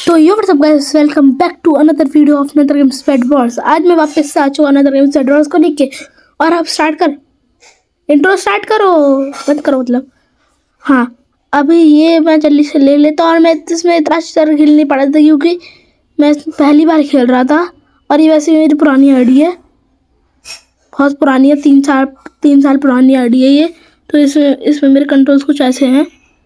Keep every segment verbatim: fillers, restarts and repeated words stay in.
तो yo what's up guys, welcome back to another video of another games bed wars. आज मैं वापस से आ चुका अनदर गेम्स बेड वॉर्स को लेके। और आप स्टार्ट कर, इंट्रो स्टार्ट करो, मत करो मतलब। हाँ, अभी ये मैं जल्दी से ले लेता हूँ। और मैं इसमें इतना अच्छा खेल नहीं पड़ा था क्योंकि मैं पहली बार खेल रहा था। और ये वैसे मेरी पुरानी आईडी है, बहुत पुरानी है, तीन साल तीन साल पुरानी आईडी है ये। तो इसमें इसमें मेरे कंट्रोल्स कुछ ऐसे हैं।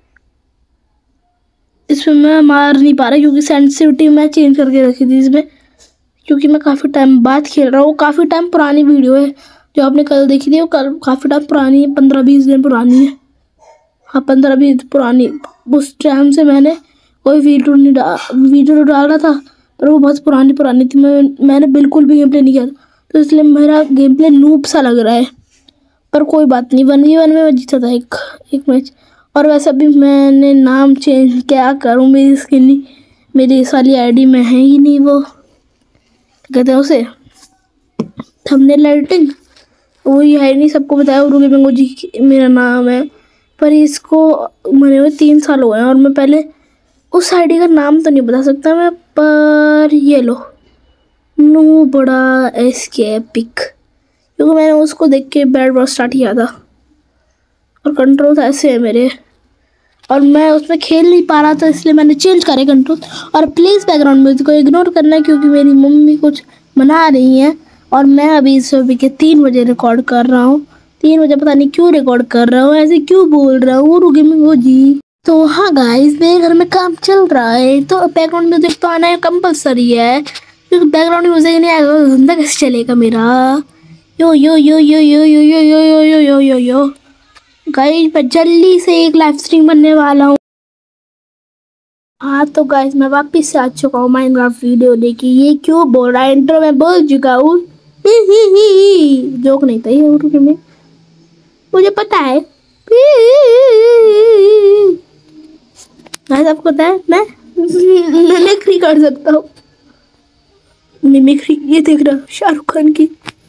इसमें मैं मार नहीं पा रहा क्योंकि सेंसिटिविटी मैं चेंज करके रखी थी इसमें, क्योंकि मैं काफ़ी टाइम बाद खेल रहा हूँ। काफ़ी टाइम पुरानी वीडियो है जो आपने कल देखी थी, वो कल काफ़ी टाइम पुरानी है, पंद्रह बीस दिन पुरानी है। हाँ, पंद्रह बीस पुरानी। उस टाइम से मैंने कोई वीडियो नहीं डा वीडियो डाला था, पर वो बहुत पुरानी पुरानी थी। मैं मैंने बिल्कुल भी गेम प्ले नहीं किया था, तो इसलिए मेरा गेम प्ले नूब सा लग रहा है। पर कोई बात नहीं, वन वी वन में मैं जीता था एक एक मैच। और वैसे भी मैंने नाम चेंज क्या करूं, मेरी स्किन ही मेरी इस वाली आईडी में है ही नहीं। वो कहते हैं उसे थंबनेल एडिटिंग, वो ही है नहीं। सबको बताया रूबी मैंगो जी मेरा नाम है, पर इसको मरे हुए तीन साल हो गए हैं। और मैं पहले उस आईडी का नाम तो नहीं बता सकता मैं, पर ये लो नू बड़ा एस्केपिक, क्योंकि मैंने उसको देख के बैड वॉर स्टार्ट किया था। और कंट्रोल ऐसे है मेरे, और मैं उसमें खेल नहीं पा रहा था, इसलिए मैंने चेंज करे कंट्रोल। और प्लीज़ बैकग्राउंड म्यूजिक को इग्नोर करना है क्योंकि मेरी मम्मी कुछ मना रही हैं। और मैं अभी सुबह के तीन बजे रिकॉर्ड कर रहा हूँ। तीन बजे पता नहीं क्यों रिकॉर्ड कर रहा हूँ, ऐसे क्यों बोल रहा हूँ रूबी मैंगो जी। तो हाँ गाइस, मेरे घर में काम चल रहा है, तो बैकग्राउंड म्यूजिक तो आना है कंपल्सरी है, क्योंकि बैकग्राउंड म्यूजिक नहीं आएगा तो धंधा कैसे चलेगा मेरा। यो यो यो यो यो यो यो यो यो यो यो यो यो गाइस, मैं जल्दी से एक लाइव स्ट्रीम बनने वाला हूँ। हाँ तो गाइस, मैं वापस से आ चुका हूँ माइनक्राफ्ट वीडियो लेके। ये क्यों बोल रहा है, इंट्रो में बोल चुका हूँ। जोक नहीं था ये उर्दू में, मुझे पता है। गाइस, आपको पता है मैं मिमिक्री कर सकता हूँ। मिमिक्री ये देख रहा शाहरुख खान की।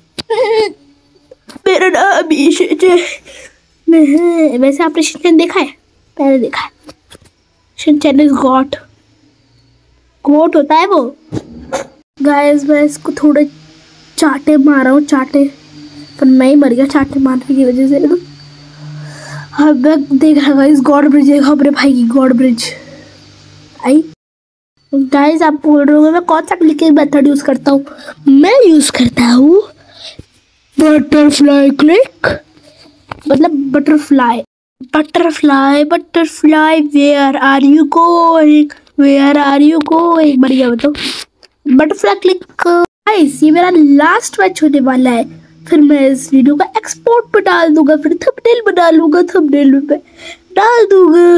मेरा नाम अभिषेक है। नहीं, वैसे आपने शिनचैन देखा है? पहले देखा है। शिनचैन इज गॉड, गॉड होता है वो। गाइस, मैं इसको थोड़े चाटे मारा हूँ, चाटे, पर मैं ही मर गया चाटे मारने की वजह से। हाँ, मैं देख रहा गाइस, गॉड ब्रिज है अपने भाई की, गॉड ब्रिज आई। गाइस, आप बोल रहे हो मैं कौन सा क्लिक मेथड यूज करता हूँ? मैं यूज करता हूँ बटरफ्लाई क्लिक, मतलब butterfly butterfly butterfly where are you going, where are you going, बढ़िया बताओ। Butterfly click. गाइस, ये मेरा लास्ट मैच होने वाला है, फिर मैं इस वीडियो का एक्सपोर्ट पे डाल दूंगा, फिर थंबनेल पे डालूंगा, थंबनेल पे डाल दूंगा।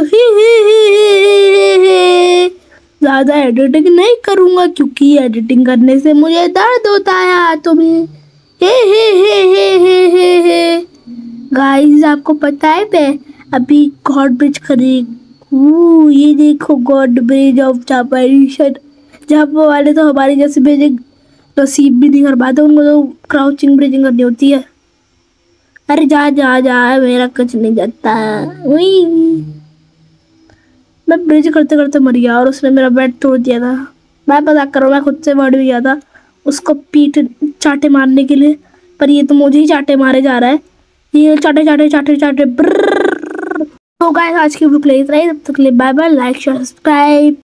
ज़्यादा एडिटिंग नहीं करूंगा क्योंकि एडिटिंग करने से मुझे दर्द होता है हाथों में। हे हे हे हे हे हे हे गाइस, आपको पता है मैं अभी गॉड ब्रिज खरीद, ये देखो god bridge of Japan. Japan वाले तो हमारे जैसे ब्रिजिंग नसीब भी नहीं कर पाते, उनको तो क्राउचिंग ब्रिजिंग करनी होती है। अरे जा जा जा, मेरा कुछ नहीं जाता। वही मैं ब्रिज करते करते मर गया और उसने मेरा बेड तोड़ दिया था। मैं मजाक कर रहा हूँ, मैं खुद से बढ़ भी गया था उसको पीठ चाटे मारने के लिए, पर ये तो मुझे ही चाटे मारे जा रहा है। ये चाटे चाटे चाटे चाटे। तो गाइस, आज की वीडियो के लिए इतना ही। तब तक के लिए bye bye, like share subscribe.